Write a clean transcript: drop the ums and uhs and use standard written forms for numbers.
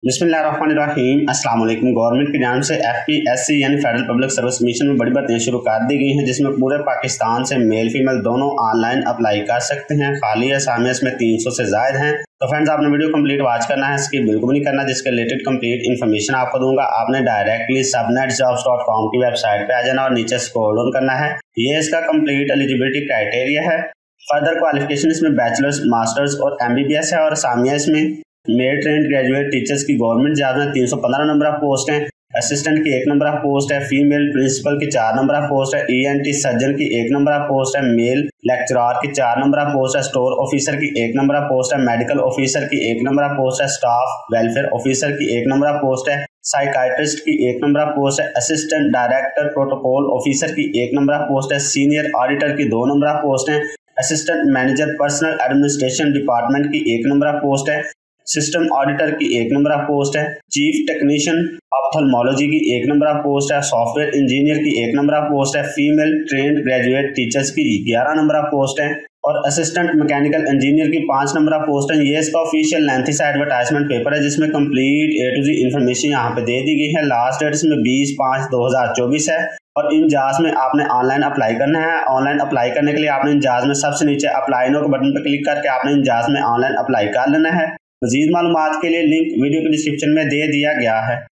बिस्मिल्लाहिर्रहमानिर्रहीम। अस्सलाम वालेकुम। गवर्नमेंट की जानिब से FPSc यानी फेडरल पब्लिक सर्विस कमीशन में बड़ी बातें शुरू कर दी गई हैं, जिसमें पूरे पाकिस्तान से मेल फीमेल दोनों ऑनलाइन अप्लाई कर सकते हैं। खाली असामियाँ इसमें 300 से ज़ायद हैं। तो फ्रेंड्स, आपने वीडियो कंप्लीट वॉच करना है, इसकी बिल्कुल नहीं करना, जिसके रिलेटेड कंप्लीट इन्फॉर्मेशन आपको दूंगा। आपने डायरेक्टली subnetjobs.com की वेबसाइट पे आ जाना और नीचे स्क्रॉल डाउन करना है। ये इसका कंप्लीट एलिजिबिलिटी क्राइटेरिया है। फर्दर क्वालिफिकेशन इसमें बैचलर्स, मास्टर्स और MBBS है। और असामियाँ इसमें मेल ट्रेंड ग्रेजुएट टीचर्स की गवर्नमेंट जॉब में 315 नंबर ऑफ पोस्ट हैं। असिस्टेंट की 1 नंबर ऑफ पोस्ट है। फीमेल प्रिंसिपल की 4 नंबर ऑफ पोस्ट है। ENT सर्जन की 1 नंबर ऑफ पोस्ट है। मेल लेक्चरर की 4 नंबर ऑफ पोस्ट है। स्टोर ऑफिसर की 1 नंबर ऑफ पोस्ट है। मेडिकल ऑफिसर की 1 नंबर ऑफ पोस्ट है। स्टाफ वेलफेयर ऑफिसर की 1 नंबर ऑफ पोस्ट है। साइकाइट्रिस्ट की 1 नंबर ऑफ पोस्ट है। असिस्टेंट डायरेक्टर प्रोटोकॉल ऑफिसर की 1 नंबर ऑफ पोस्ट है। सीनियर ऑडिटर की 2 नंबर ऑफ पोस्ट है। Assistant manager personal administration department की 1 नंबर ऑफ पोस्ट है। सिस्टम ऑडिटर की 1 नंबर ऑफ पोस्ट है। चीफ टेक्नीशियन ऑप्थेल्मोलॉजी की 1 नंबर ऑफ पोस्ट है। सॉफ्टवेयर इंजीनियर की 1 नंबर ऑफ पोस्ट है। फीमेल ट्रेंड ग्रेजुएट टीचर्स की 11 नंबर ऑफ पोस्ट है। और असिस्टेंट मैकेनिकल इंजीनियर की 5 नंबर ऑफ पोस्ट है। ये इसका ऑफिशियल लेंथी सा एडवर्टाइजमेंट पेपर है, जिसमें complete A to Z information यहाँ पे दे दी गई है। लास्ट डेट इसमें 20/5/2024 है। और इन जॉब्स में आपने ऑनलाइन अप्लाई करना है। ऑनलाइन अप्लाई करने के लिए आपने इन जॉब्स में सबसे नीचे अप्लाई नो के बटन पर क्लिक करके आपने इन जॉब्स में ऑनलाइन अप्लाई कर लेना है। मज़ीद मालूमात के लिए लिंक वीडियो के डिस्क्रिप्शन में दे दिया गया है।